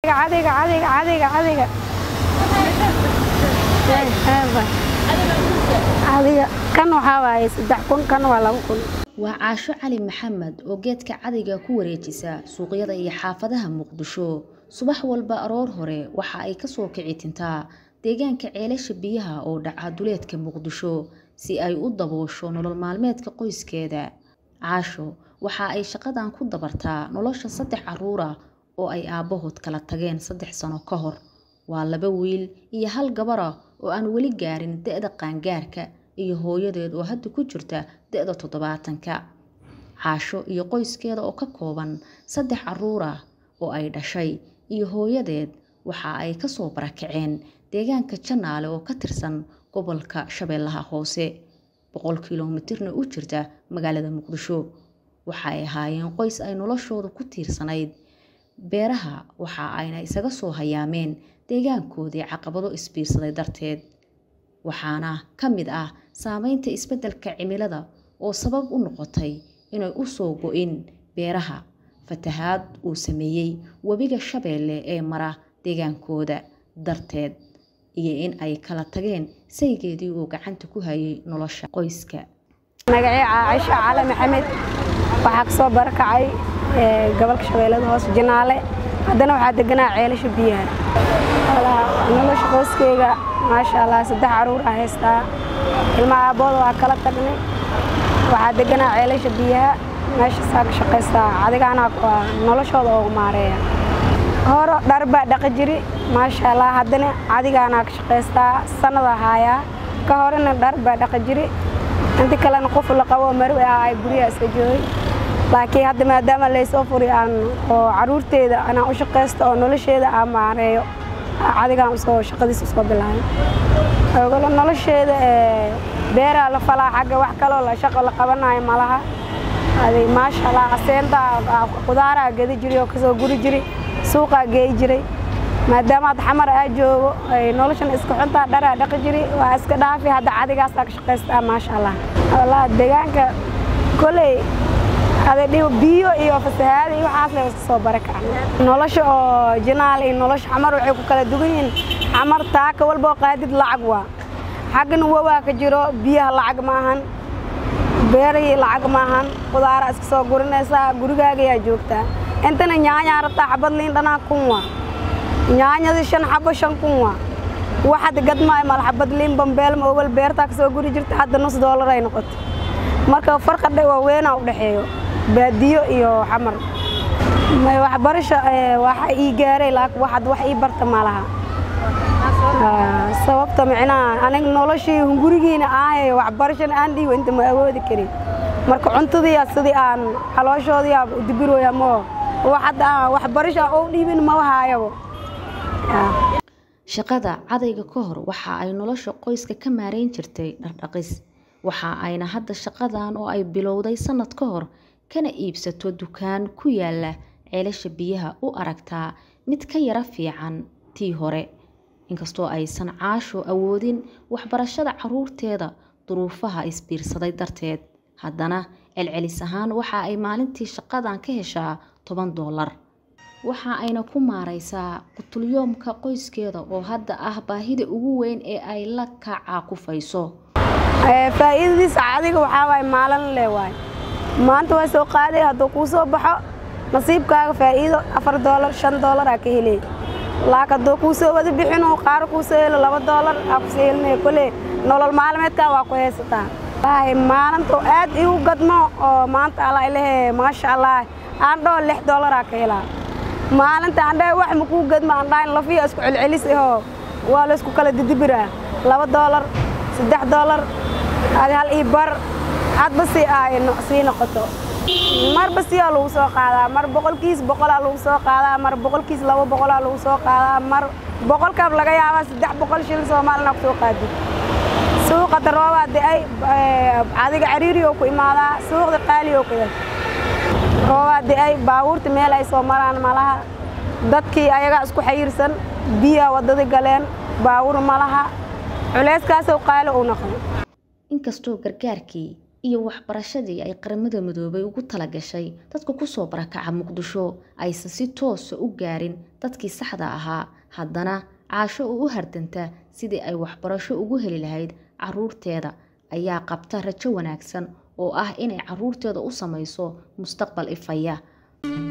عادية كان وحاواي صدح كان ولا كن وعاشو علي محمد oo geedka cadiga ku wareejisa suuqyada iyo xaafadaha Muqdisho subax walba aroor hore waxa ay ka soo kici tintaa deegaanka ceelasha biyaha oo dhaca duleedka Muqdisho si ay u daboosho nolol maalmeedka qoyskeeda caasho waxa ay shaqadan ku dabartaa nolosha 3 caruur ah oo ay aabahood kala tageen 3 sano ka hor waa 2 wiil iyo 1 gabar ah oo aan wali gaarin da'da qaangaarka iyo hooyadeed oo hadda ku jirta da'da 70-ka caasho iyo qoyskeeda oo ka kooban 3 caruur ah oo ay dhashay iyo hooyadeed waxa ay ka soo barakaceen deegaanka Janaale oo ka tirsan gobolka Shabeellaha Hoose 100 kiiloomitirna u jirta magaalada Muqdisho waxa ay ahaayeen qoys ay noloshooda ku tiirsanayd beeraha waxa ayna isaga soo hayaameen deegaankoodii caqabado isbiirsaday darteed waxaana kamid ah saameynta isbeddelka cimilada oo sabab u noqotay inay u soo go'in beeraha fatahaad uu sameeyay wabiga Shabeelle ee mara deegaankooda darteed iyo in ay kala tageen saygeedii uu gacanta ku hayay nolosha qoyska magacay Aisha Cali Maxamed waxa ka soo barakacay gobolka Shabeellada Hoose Janaale haddana waxa deganaa ceelasha biyaha nolosha qoyskeyga ما شاء الله 3 caruur ah haysta ilma aabooda waa kala tagnay waxa degana ceelasha biyaha meesha saak shaqeysta adigana noloshooda oo maareeya horo darba dhaqi jiri ma sha Allah haddana adigana ka shaqeysta sanada haya ka horena darba dhaqi jiri inta kale qof la qabo marwe ay guriga iska joogay laakiin hadda maadaama la soo furiyaan oo caruurteeda ana u shaqeysto oo nolosheeda aan maareeyo adigaan soo shaqadiisa soo bilaabay ogol nolosheeda beera la falaa xagga wax kale oo la shaqo la qabanayo malaha adi ma sha Allah aseenta qudaara gadi jiriyo ka soo guri jiri suuqa geey jiray maadaama xamar ay joogo ay noloshan isku xunta dhara dhaqi jiri waa iska dhaafi hadda adigaas ka shaqeysta ma sha Allah Allah deegaanka kulay هذا بيو إيوه فسهاد إيوه حاصل وصوب بركة نولش أو جنال إن نولش عمر وحكوا كلا دوغين عمر تاك والباقي لعقوا حق نووا كجرو بيها لعق معهن بيري لعق معهن خضار أسكسو قرنا سا قرقا جيا جوكتا أنت نيانيا رتا حبض لين دنا كوا نيانيا دشان حبو شان كوا واحد قد ما يمال حبض لين بمبيل مول بيرتاك سو قري جرت حد $1 أي نقط marka farqada waa weyn oo dhaxeeyo baadiyo iyo xamar ma wax barasho waxa ii gaaray laakiin wax ii barta malaha sababta macnaa aniga noloshii gurigeena ah wax barashan aan dhiibo inta ma awoodi karin marka cuntadii sidii aan xalooshoodii u dibirooya ma wax barasho oo dhiibin ma wahaayabo shaqada cadayga ka hor waxa ay nolosha qoyska ka maareyn jirtay dhaqdhaqis waxa ayna hadda shaqadan oo ay bilowday sanad ka hor kana iibsato dukaan ku yaala ceelasha biyaha u aragtaa mid ka yara fiican tii hore inkastoo aysan caasho awoodin waxbarashada caruurteeda duruufaha isbiirsaday darteed haddana celcelis ahaan waxa ay maalintii shaqadan ka heshaa $10 waxa ayna ku maareysaa qutulyoomka qoyskeeda oo hadda ah baahida ugu weyn ee ay la kacakufayso faa'iidadiis caadiga waxa way maalan leeyahay maanta way soo qaaday haduu ku soo baxo nasiibkaaga faa'iido $4 $5 ka helay laakiin haduu ku soo wada bixin oo qaar ku soo helo $2 ku soo helnay kale nolol maalmeedka waa ku haysataa baahay maalinta aad iu gadmo oo maanta ala ilaahay ma sha Allah aan dhoo $6 ka helaa maalinta aan dhahay wax ma ku gadmo aan dhahay lafiya isku celcelis waa la isku kala didibiraa $2 $3 هذا هل إبر عاد بس سين قطع مر بس يالو سوق هذا مر بقول كيس بقول على سوق هذا مر بقول كيس لو بقول على سوق هذا مر بقول كاب لقى يا بس بقول شيل سو مال نقطة هذه سوق الروابع دي أي عادي عريري أو كي مالا سوق قالي أو كذا روابع دي أي باور تميل أي سو مال أنا مالها دتكي أيها اسكو حيرسن بيا ودد قلين باور مالها علاش كاسو قالوا ونقل inkastoo gargaarkii iyo waxbarashadii ay qaramada midoobay ugu tala gashay dadka ku soo barakaca Muqdisho aysan si toos ah u gaarin dadkii saxda ahaa haddana caasho u hardanta sidii ay waxbarasho ugu heli lahayd caruurteeda ayaa qabta rajo wanaagsan oo ah inay caruurteeda u samayso mustaqbal ifaya.